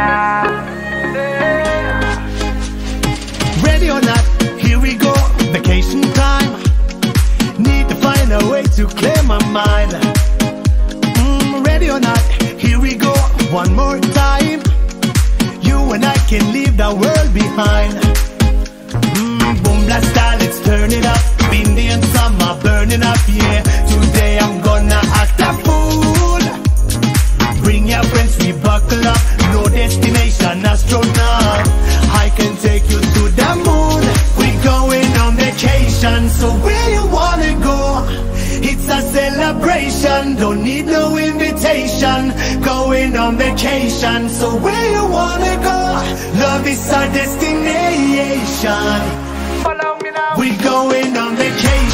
Ready or not, here we go, vacation time. Need to find a way to clear my mind. Ready or not, here we go, one more time. You and I can leave the world behind. Boom blast style, let's turn it up. Indian summer burning up, yeah. Today I'm gonna act a fool. Bring your friends, we buckle up. No destination, astronaut. I can take you to the moon. We're going on vacation, so where you wanna go? It's a celebration, don't need no invitation. Going on vacation, so where you wanna go? Love is our destination. Follow me now. We're going on vacation.